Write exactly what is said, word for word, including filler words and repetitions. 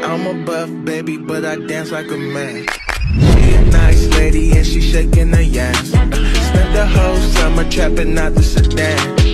I'm a buff baby, but I dance like a man. She a nice lady and she shaking her ass. Spent the whole summer trapping out the sedan.